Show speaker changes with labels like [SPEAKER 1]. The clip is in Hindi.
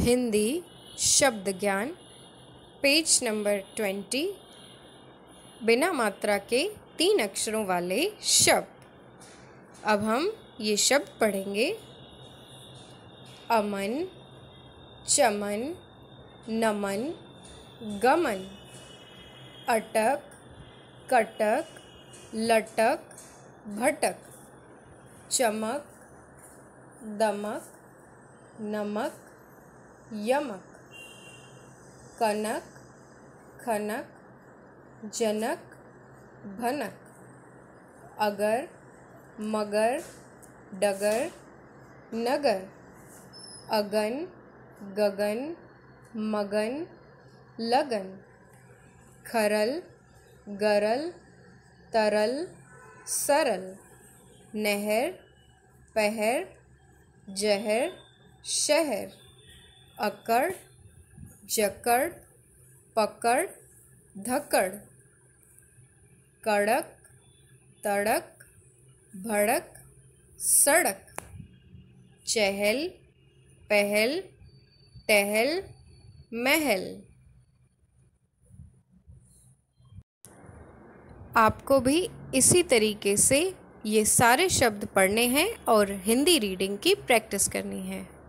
[SPEAKER 1] हिंदी शब्द ज्ञान पेज नंबर 20। बिना मात्रा के 3 अक्षरों वाले शब्द। अब हम ये शब्द पढ़ेंगे। अमन, चमन, नमन, गमन। अटक, कटक, लटक, भटक। चमक, दमक, नमक, यमक। कनक, खनक, जनक, भनक। अगर, मगर, डगर, नगर। अगन, गगन, मगन, लगन। खरल, गरल, तरल, सरल। नहर, पहर, जहर, शहर। अकड़, जकड़, पकड़, धकड़। कड़क, तड़क, भड़क, सड़क। चहल, पहल, टहल, महल। आपको भी इसी तरीके से ये सारे शब्द पढ़ने हैं और हिंदी रीडिंग की प्रैक्टिस करनी है।